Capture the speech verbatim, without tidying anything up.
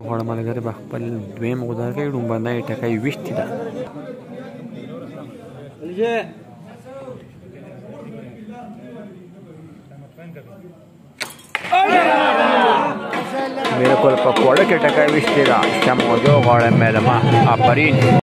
غواړم ملګري به خپل دویم غوزار کوي ډومبنۍ ټکی ویشتې ده بالکل په کوړه کې ټکی ویشتې ده شموزو غواړم میلمه آفرین